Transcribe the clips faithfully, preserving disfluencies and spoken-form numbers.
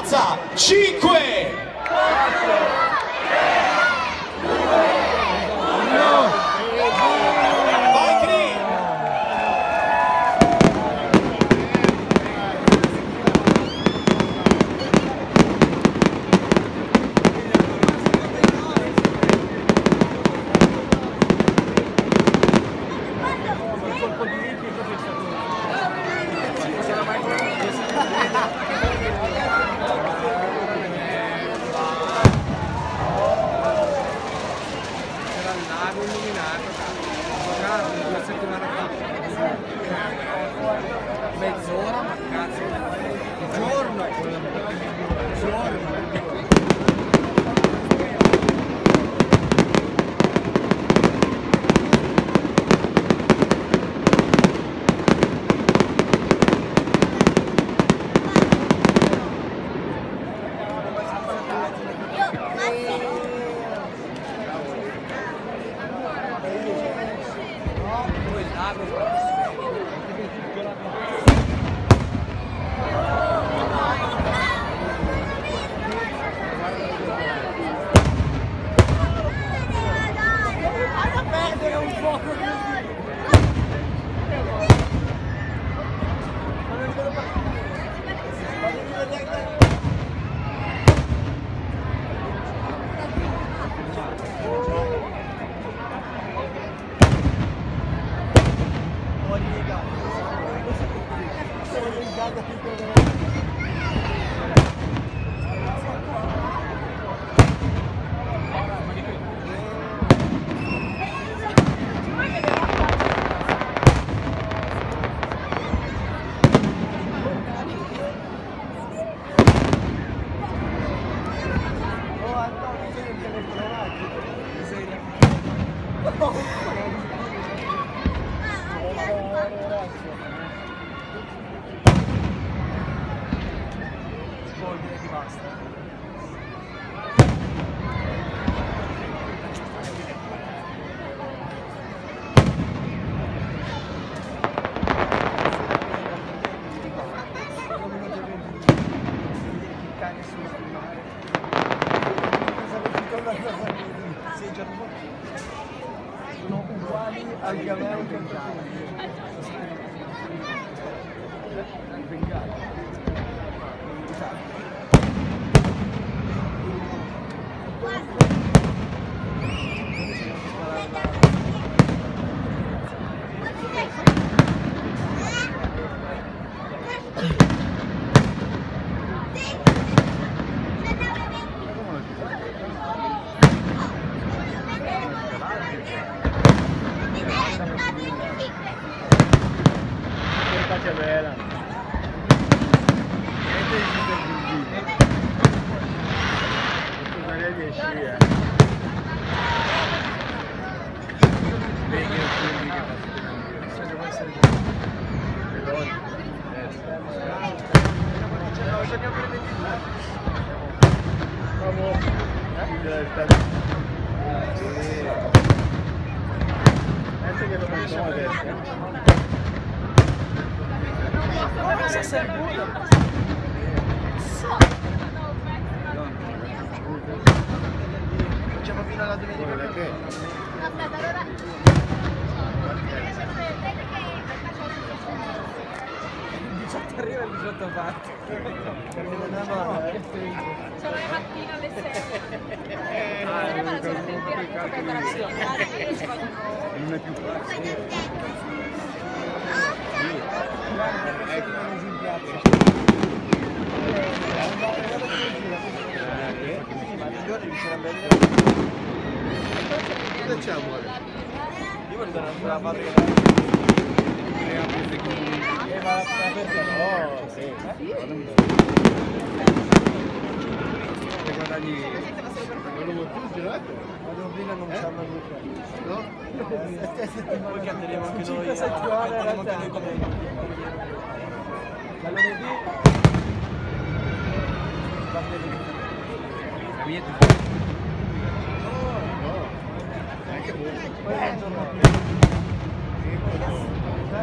piazza. Cinque, vai Cri. Mezz'ora, ma cazzo, giorno, giorno. Sono uguali al Gameo che faccia bella. Non è di scia. Vedi i figli che passano. Devo essere veloce. No, bisogna prendere di là. Vamos. Adesso che lo facciamo adesso. Cosa serve? Facciamo fino alla domenica. Perché? Aspetta, allora... diciotto arriva e diciotto parte. Perché non andava a Sono le mattine alle sei. Se ne va la giornata intera per prendere la città e ci vogliono... Non è più facile. Cosa c'è amore? Io voglio andare a fare Oh, sì. Che guadagni? Non lo vuoi più il gelato? la Dublina non c'è una luce. No? Poi canteremo anche noi. Canteremo anche noi come da lunedì. Anche buono. Poi è il giorno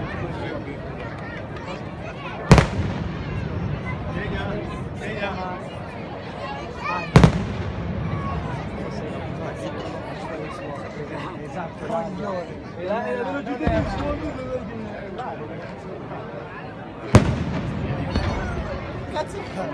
Sveglia, sveglia. Era giù del cazzo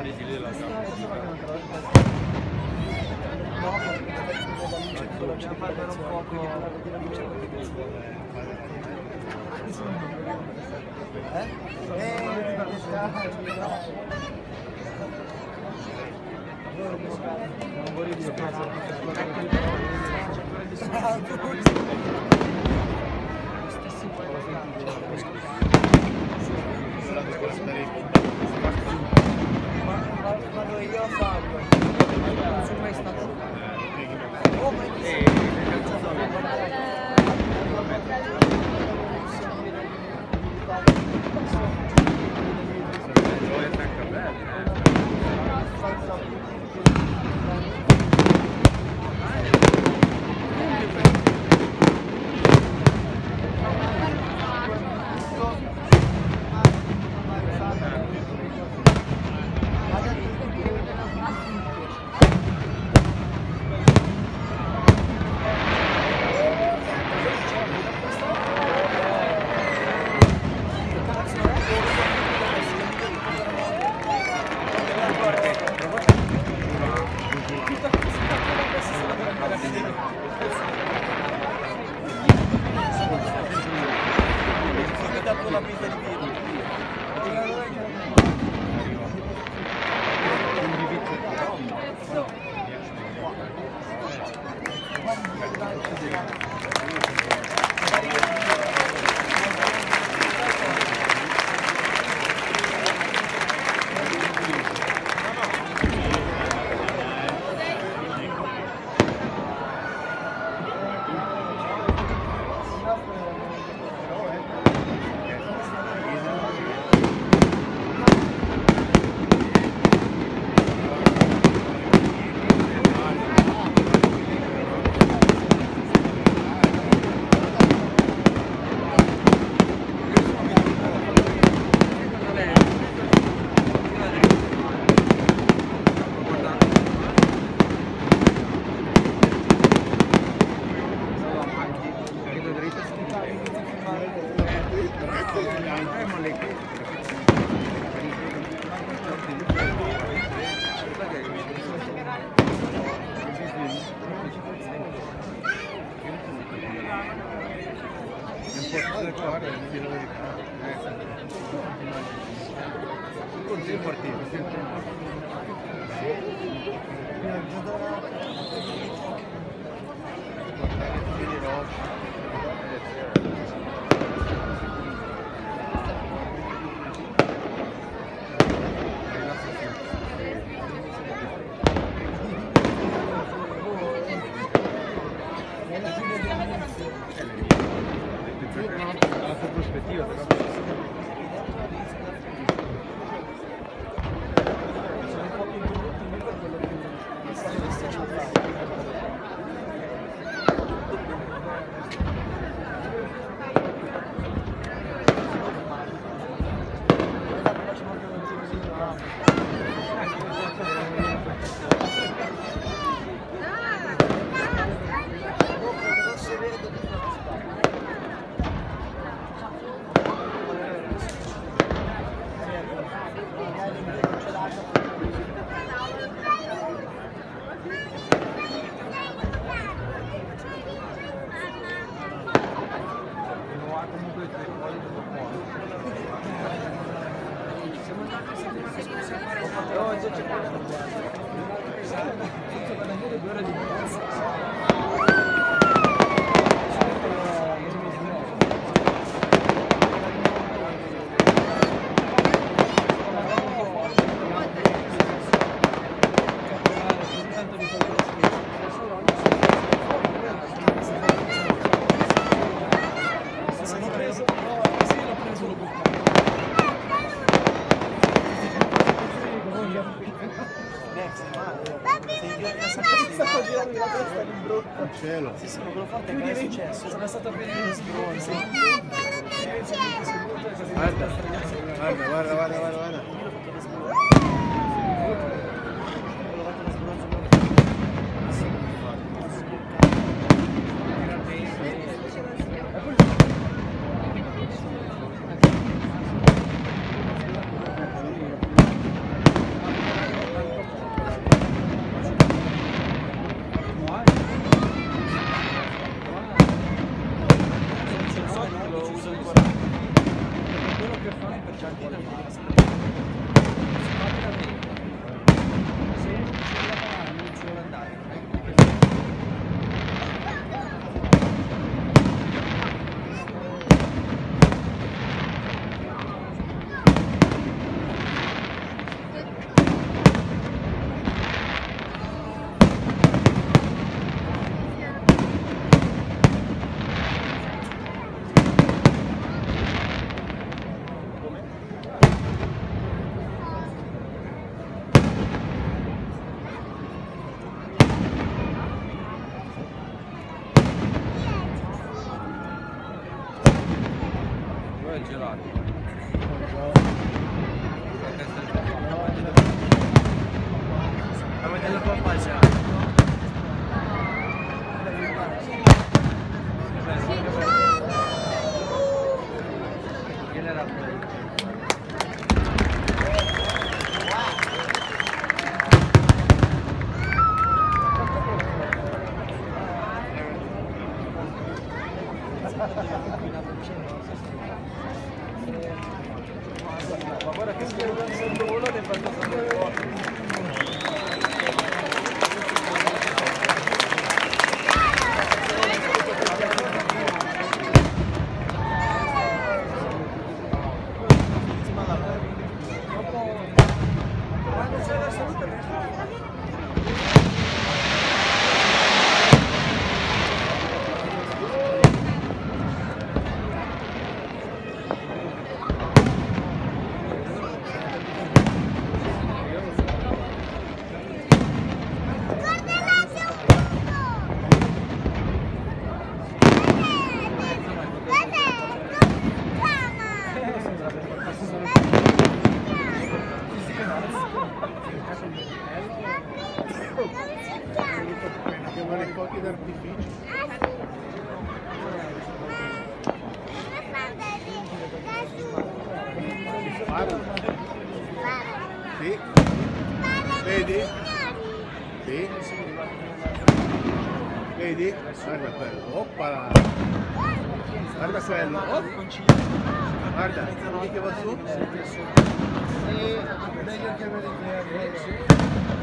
vado io a farlo, non sono mai stato. Oh, ma la pista di piedi. Cielo. Sì, sì, ma quello forte che è successo? Sono stato a vedere lo sbrone. Guarda, guarda, guarda, guarda, guarda, guarda. Sì. fuochi d'artificio. Sparo. Sì. Vedi? Sì. Vedi? Guarda quello. Oppala. Guarda quello. Oh. Guarda, vedi che va su? Meglio che me ne